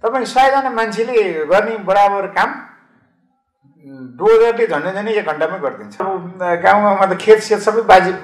तपाईँ 100 जना मान्छेले गर्ने बराबर काम डोजरले झन्डै 1 घण्टामै गरिदिन्छ। अब गाउँमा त खेत सबै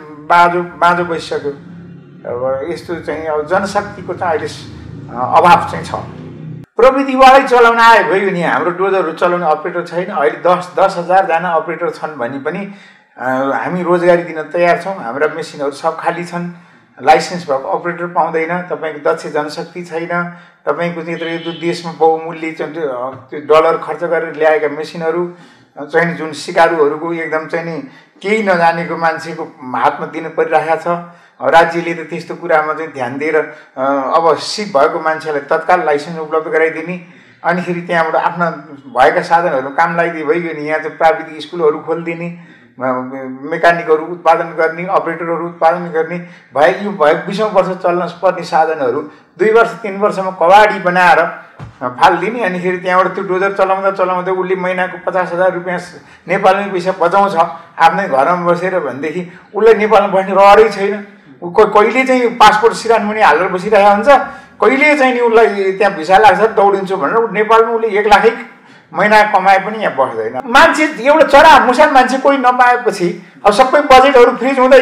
बाँझो बसिसक्यो। अब यस्तो चाहिँ अब जनशक्तिको चाहिँ अहिले अभाव चाहिँ छ। प्रविधिबाटै चलाउन आयो भयो नि। हाम्रो डोजरहरू चलाउने अपरेटर छैन। अहिले 10,000 जना अपरेटर छन् भने पनि हामी रोजगारी दिन तयार छौँ। हाम्रा मेसिनहरू सब खाली छन्। लाइसेन्स भएको अपरेटर पाउँदैन। तपाईँको दक्ष जनशक्ति छैन। तपाईँको त्यत्रो देशमा बहुमूल्य त्यो डलर खर्च गरेर ल्याएका मेसिनहरू चाहिँ जुन सिकारुहरूको एकदम चाहिँ नि केही नजानेको मान्छेको हातमा दिन परिरहेको छ। राज्यले त त्यस्तो कुरामा चाहिँ ध्यान दिएर अब सिप भएको मान्छेलाई तत्काल लाइसेन्स उपलब्ध गराइदिने, अनि फेरि त्यहाँबाट आफ्ना भएका साधनहरू काम लगाइदिए भइगयो नि। यहाँ चाहिँ प्राविधिक स्कुलहरू खोलिदिने, मेकानिकहरू उत्पादन गर्ने, अपरेटरहरू उत्पादन गर्ने भए यो 20औं वर्ष चल्न पर्ने साधनहरू 2 वर्ष 3 वर्षमा कवाडी बनाएर फालिदिने। अनि फेरि त्यहाँबाट त्यो डोजर चलाउँदा उसले महिनाको 50,000 रुपियाँ नेपालमै पैसा बचाउँछ आफ्नै घरमा बसेर भनेदेखि उसलाई नेपालमा बस्ने रहरै छैन। कहिले चाहिँ पासपोर्ट सिरानमुनि हालेर बसिरहेको हुन्छ, कहिले चाहिँ नि उसलाई त्यहाँ भिसा लाग्छ दौडिन्छु भनेर नेपालमा उसले 1 लाखै महिना कमाए पनि यहाँ बस्दैन। मान्छे एउटा चरा मुसान मान्छे कोही नपाएपछि अब सबै बजेटहरू फ्रिज हुँदै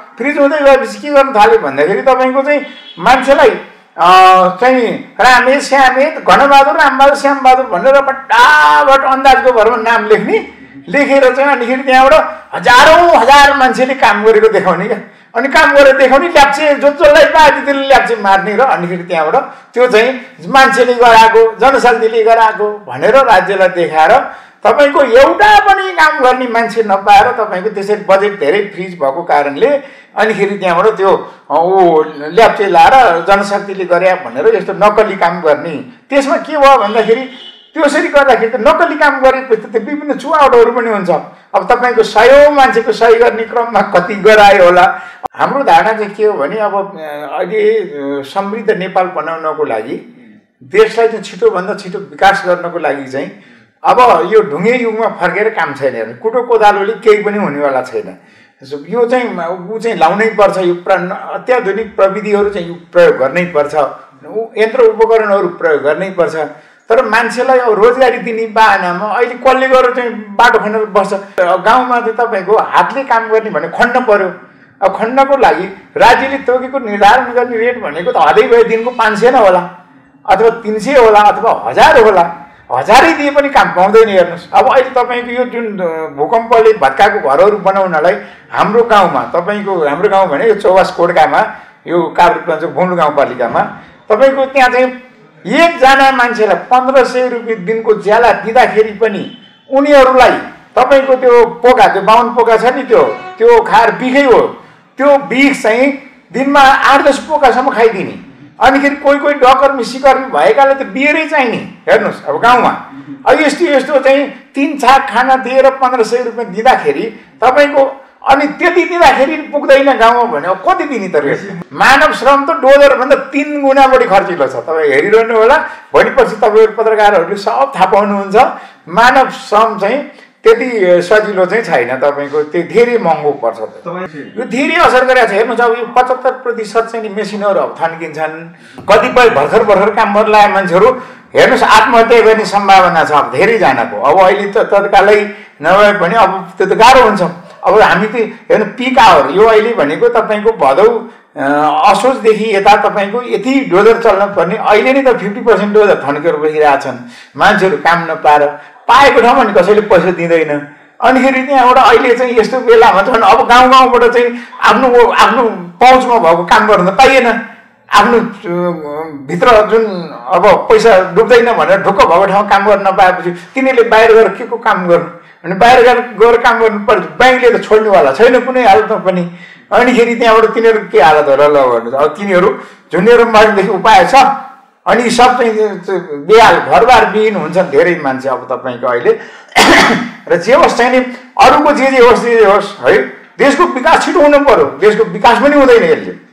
गएपछि के गर्नु थाल्यो भन्दाखेरि तपाईँको चाहिँ मान्छेलाई चाहिँ रामे श्यामे घनबहादुर रामबहादुर श्यामबहादुर भनेर फटाफट अन्दाजको भरमा नाम लेखेर चाहिँ अनि फेरि त्यहाँबाट हजार मान्छेले काम गरेको देखाउने क्या। अनि काम गरेर देखाउने ल्याप्चे जसलाई पाए त्यसले ल्याप्चे मार्ने र अनि फेरि त्यहाँबाट त्यो चाहिँ मान्छेले गराएको जनशक्तिले गराएको भनेर राज्यलाई देखाएर तपाईँको एउटा पनि काम गर्ने मान्छे नपाएर तपाईँको त्यसरी बजेट धेरै फ्रिज भएको कारणले अनि फेरि त्यहाँबाट त्यो ल्याप्चे लाएर जनशक्तिले गरे भनेर यस्तो नक्कली काम गर्ने। त्यसमा के भयो भन्दाखेरि त्यसरी गर्दाखेरि त नक्कली काम गरेपछि त विभिन्न चुहावटहरू पनि हुन्छ। अब तपाईँको 100 मान्छेको सही गर्ने क्रममा कति गरायो होला। हाम्रो धारणा चाहिँ के हो भने अब अहिले समृद्ध नेपाल बनाउनको लागि देशलाई चाहिँ छिटोभन्दा छिटो विकास गर्नको लागि चाहिँ अब यो ढुङ्गे युगमा फर्केर काम छैन। कुटो कोदालोले केही पनि हुनेवाला छैन। यो चाहिँ ऊ चाहिँ लाउनै पर्छ। यो अत्याधुनिक प्रविधिहरू चाहिँ प्रयोग गर्नै पर्छ। यन्त्र उपकरणहरू प्रयोग गर्नै पर्छ। तर मान्छेलाई अब रोजगारी दिने बाहनामा अहिले कसले गरेर चाहिँ बाटो खनेर बस्छ। गाउँमा चाहिँ तपाईँको हातले काम गर्ने भने खन्न पर्यो। अब खन्नको लागि राज्यले तोकेको निर्धारण गर्ने रेट भनेको त हदै भए दिनको 500 न होला, अथवा 300 होला, अथवा 1000 होला। 1000 दिए पनि काम पाउँदैन। हेर्नुहोस् अब अहिले तपाईँको यो जुन भूकम्पले भत्काएको घरहरू बनाउनलाई हाम्रो गाउँमा तपाईँको हाम्रो गाउँ भने यो चौवास कोटकामा यो काभ्रेपञ्च भुम्लु गाउँपालिकामा तपाईँको त्यहाँ चाहिँ 1 जना मान्छेलाई 1500 रुपियाँ दिनको ज्याला दिँदाखेरि पनि उनीहरूलाई तपाईँको त्यो पोका त्यो 52 पोका छ नि त्यो खाएर बिखै हो। त्यो बिख चाहिँ दिनमा 8-10 पोकासम्म खाइदिने। अनि फेरि कोही डकर्मी सिकर्मी भएकाले त बिहेरै चाहिने। हेर्नुहोस् अब गाउँमा अब यस्तो चाहिँ 3 छाक खाना दिएर 1500 रुपियाँ दिँदाखेरि तपाईँको अनि त्यति दिँदाखेरि पुग्दैन गाउँमा भने अब कति दिने त रेट। मानव श्रम त डोजरभन्दा 3 गुणा बढी खर्चिलो छ। तपाईँ हेरिरहनु होला, भोलिपर्सि तपाईँहरू पत्रकारहरूले सब थाहा पाउनुहुन्छ। मानव श्रम चाहिँ त्यति सजिलो चाहिँ छैन। तपाईँको त्यो धेरै महँगो पर्छ। यो धेरै असर गरेको छ। हेर्नुहोस् अब यो 75% चाहिँ मेसिनहरू अब थन्किन्छन्। कतिपय भर्खर काम गर्न लागेका मान्छेहरू हेर्नुहोस् आत्महत्या गर्ने सम्भावना छ धेरैजनाको। अब अहिले त तत्कालै नभए पनि अब त्यो त गाह्रो हुन्छ। अब हामी त हेर्नु पिक आवर यो अहिले भनेको तपाईँको भदौ असोजदेखि यता तपाईँको यति डोजर चल्न पर्ने अहिले नै त 50% डोजर थन्केर बसिरहेछन् मान्छेहरू काम नपाएर। पाएको ठाउँमा नि कसैले पैसा दिँदैन। अनि फेरि त्यहाँबाट अहिले चाहिँ यस्तो बेलामा झन् अब गाउँबाट चाहिँ आफ्नो पहुँचमा भएको काम गर्नु पाइएन। आफ्नो भित्र जुन अब पैसा डुब्दैन भनेर ढुक्क भएको ठाउँमा काम गर्न नपाएपछि तिनीहरूले बाहिर गएर के को काम गर्नु। अनि बाहिर गएर काम गर्नु पर्छ। ब्याङ्कले त छोड्नेवाला छैन कुनै हालतमा पनि। अनि फेरि त्यहाँबाट तिनीहरू के हालत होला ल भन्नुहोस्। अब तिनीहरू झुन्डेर मर्नेदेखि उपाय छ। अनि सब चाहिँ बेहाल घरबार विहीन हुन्छन् धेरै मान्छे अब तपाईँको अहिले। र जे होस् चाहिँ नि अरूको जे होस् है देशको विकास छिटो हुनु पर्यो। देशको विकास पनि हुँदैन यसले।